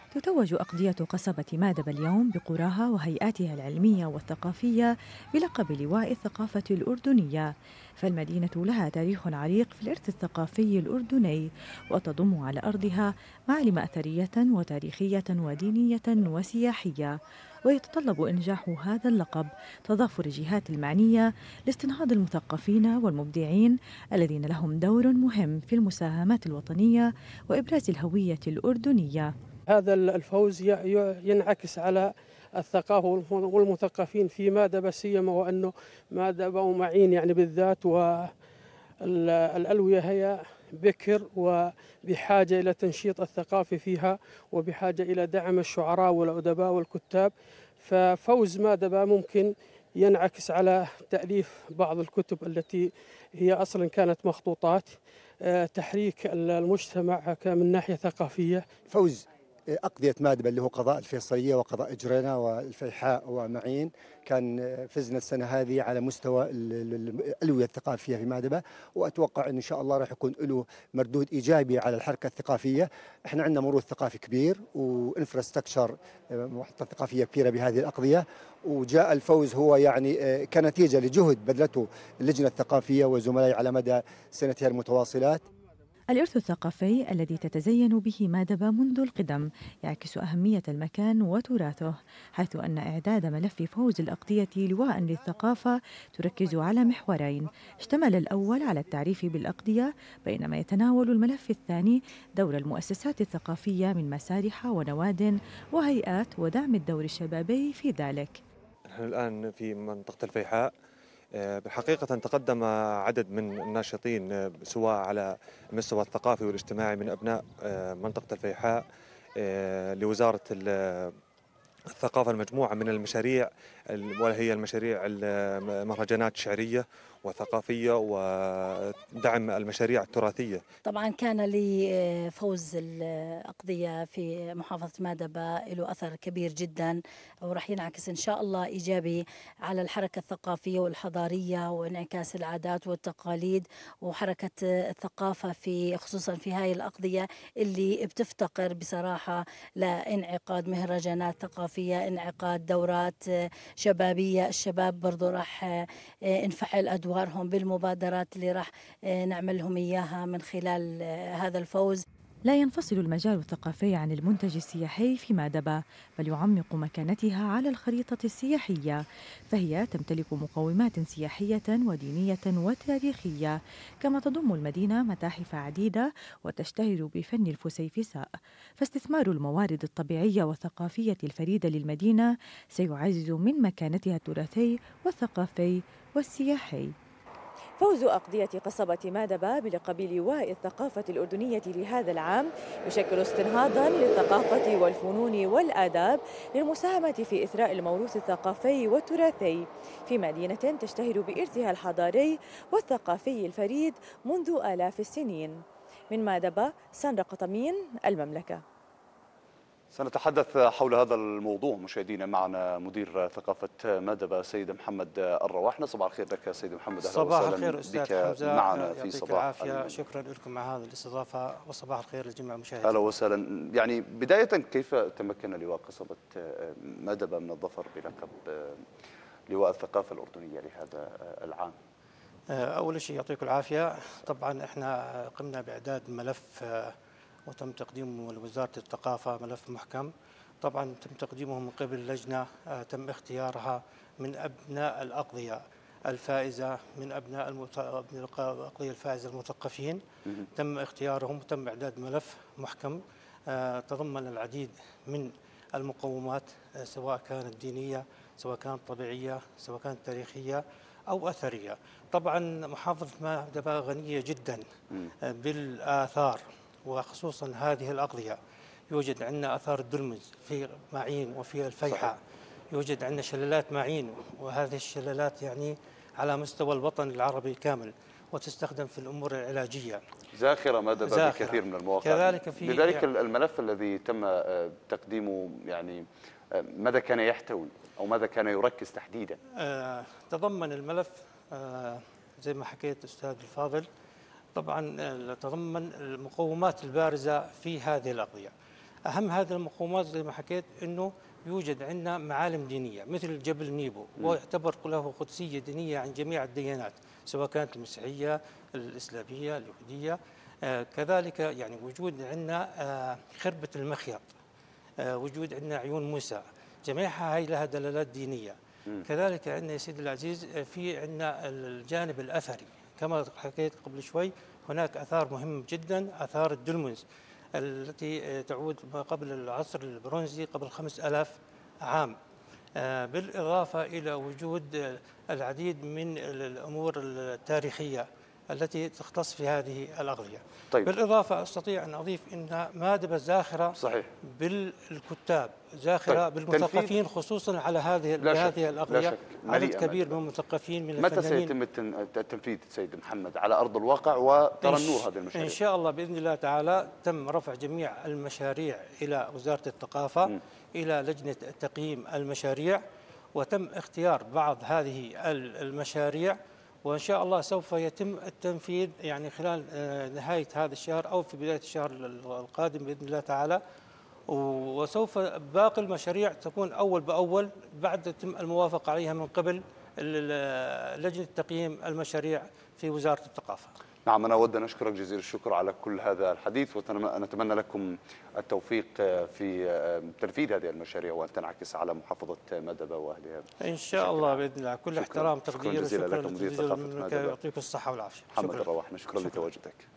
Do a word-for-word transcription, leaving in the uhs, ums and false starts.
تتوج أقضية قصبة مادب اليوم بقراها وهيئاتها العلمية والثقافية بلقب لواء الثقافة الأردنية، فالمدينة لها تاريخ عريق في الإرث الثقافي الأردني، وتضم على أرضها معالم أثرية وتاريخية ودينية وسياحية. ويتطلب إنجاح هذا اللقب تضافر الجهات المعنية لاستنهاض المثقفين والمبدعين الذين لهم دور مهم في المساهمات الوطنية وإبراز الهوية الأردنية. هذا الفوز ي- ي- ينعكس على الثقافة والمثقفين في مادبة، سيما وأنه مادبة ومعين يعني بالذات، والألوية هي بكر وبحاجة إلى تنشيط الثقافة فيها، وبحاجة إلى دعم الشعراء والأدباء والكتاب. ففوز مادبة ممكن ينعكس على تأليف بعض الكتب التي هي أصلا كانت مخطوطات، آه، تحريك المجتمع من ناحية ثقافية. فوز أقضية مادبة اللي هو قضاء الفيصلية وقضاء جرينا والفيحاء ومعين، كان فزنا السنة هذه على مستوى ال- ال- الألوية الثقافية في مادبة، وأتوقع إن شاء الله راح يكون له مردود إيجابي على الحركة الثقافية. إحنا عندنا موروث ثقافي كبير وإنفراستكشر، محطة ثقافية كبيرة بهذه الأقضية، وجاء الفوز هو يعني كنتيجة لجهد بذلته اللجنة الثقافية وزملائي على مدى سنتين المتواصلات. الإرث الثقافي الذي تتزين به مادبة منذ القدم يعكس أهمية المكان وتراثه، حيث أن إعداد ملف فوز الأقضية لواء للثقافة تركز على محورين: اشتمل الأول على التعريف بالأقضية، بينما يتناول الملف الثاني دور المؤسسات الثقافية من مسارح ونواد وهيئات ودعم الدور الشبابي في ذلك. نحن الآن في منطقة الفيحاء. آه، بالحقيقة تقدم عدد من الناشطين، آه، سواء على المستوى الثقافي والاجتماعي من أبناء آه، منطقة الفيحاء، آه، لوزارة ال- الثقافة المجموعة من المشاريع، ال- وهي المشاريع المهرجانات الشعرية وثقافية ودعم المشاريع التراثية. طبعا كان لي فوز الأقضية في محافظة مادبة له أثر كبير جدا، ورح ينعكس إن شاء الله إيجابي على الحركة الثقافية والحضارية وانعكاس العادات والتقاليد وحركة الثقافة في خصوصا في هاي الأقضية اللي بتفتقر بصراحة لانعقاد مهرجانات ثقافية، انعقاد دورات شبابية. الشباب برضو راح نفعل أدوارهم بالمبادرات اللي راح نعملهم إياها من خلال هذا الفوز. لا ينفصل المجال الثقافي عن المنتج السياحي في مادبة، بل يعمق مكانتها على الخريطة السياحية، فهي تمتلك مقومات سياحية ودينية وتاريخية، كما تضم المدينة متاحف عديدة وتشتهر بفن الفسيفساء. فاستثمار الموارد الطبيعية والثقافية الفريدة للمدينة سيعزز من مكانتها التراثي والثقافي والسياحي. فوز أقضية قصبة مادبة بلقب لواء الثقافة الأردنية لهذا العام يشكل استنهاضاً للثقافة والفنون والآداب للمساهمة في إثراء الموروث الثقافي والتراثي في مدينة تشتهر بإرثها الحضاري والثقافي الفريد منذ آلاف السنين. من مادبة، ساندرا قطمين، المملكة. سنتحدث حول هذا الموضوع مشاهدينا. معنا مدير ثقافة مادبة سيد محمد الرواحنة. صباح الخير لك سيد محمد، أهلا صباح وسهلا الخير أستاذ بك حمزة، معنا في يعطيك صباح العافية. المملكة. شكرا لكم على هذه الاستضافة، وصباح الخير لجميع المشاهدين. أهلا وسهلا. يعني بداية كيف تمكن لواء قصبة مادبة من الظفر بلقب لواء الثقافة الأردنية لهذا العام؟ أول شيء يعطيكم العافية. طبعا احنا قمنا بإعداد ملف وتم تقديمه لوزارة الثقافة، ملف محكم. طبعا تم تقديمه من قبل لجنة تم اختيارها من أبناء الأقضية الفائزة، من أبناء المت... الأقضية الفائزة المثقفين. تم اختيارهم وتم إعداد ملف محكم تضمن العديد من المقومات، سواء كانت دينية، سواء كانت طبيعية، سواء كانت تاريخية أو أثرية. طبعا محافظة مادبة غنية جدا بالآثار، وخصوصا هذه الأقضية. يوجد عندنا آثار الدلمز في معين وفي الفيحاء، يوجد عندنا شلالات معين، وهذه الشلالات يعني على مستوى الوطن العربي كامل، وتستخدم في الأمور العلاجية. زاخرة مادبة بكثير من المواقع. كذلك في لذلك الملف الذي تم تقديمه يعني ماذا كان يحتوي أو ماذا كان يركز تحديدا؟ آه تضمن الملف آه زي ما حكيت أستاذ الفاضل، طبعا تضمن المقومات البارزة في هذه الأقضية. أهم هذه المقومات زي ما حكيت أنه يوجد عندنا معالم دينية مثل جبل نيبو، ويعتبر له قدسية دينية عن جميع الديانات سواء كانت المسيحية، الإسلامية، اليهودية. آه كذلك يعني وجود عندنا آه خربة المخيط، آه وجود عندنا عيون موسى، جميعها هي لها دلالات دينية. م. كذلك عندنا يا سيدي العزيز في عندنا الجانب الأثري كما حكيت قبل شوي، هناك آثار مهمة جدا، آثار الدلمنز التي تعود ما قبل العصر البرونزي قبل خمس آلاف عام، بالإضافة إلى وجود العديد من الأمور التاريخية التي تختص في هذه الأغذية. طيب. بالإضافة أستطيع أن أضيف أنها مادبة زاخرة صحيح بالكتاب، زاخرة طيب. بالمثقفين خصوصا على هذه هذه الأغذية، عدد كبير من المثقفين من متى سيتم التنفيذ سيد محمد على أرض الواقع وترى النور هذه المشاريع؟ إن شاء الله بإذن الله تعالى تم رفع جميع المشاريع إلى وزارة الثقافة م. إلى لجنة تقييم المشاريع، وتم اختيار بعض هذه المشاريع، وإن شاء الله سوف يتم التنفيذ يعني خلال نهاية هذا الشهر أو في بداية الشهر القادم بإذن الله تعالى. وسوف باقي المشاريع تكون أول بأول بعد يتم الموافقة عليها من قبل لجنة تقييم المشاريع في وزارة الثقافة. نعم، أنا أود أن أشكرك جزيل الشكر على كل هذا الحديث، ونتمنى لكم التوفيق في تنفيذ هذه المشاريع وأن تنعكس على محافظة مادبة وأهلها إن شاء الله بإذن الله. كل احترام تقدير وشكرا جزيلا لكم مدير ثقافة مادبة، يعطيكم الصحة والعافية. محمد الرواح، شكرا لتواجدك.